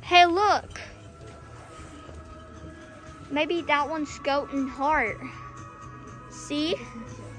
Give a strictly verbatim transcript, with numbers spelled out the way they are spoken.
Hey, look. Maybe that one's Goat and Heart. See?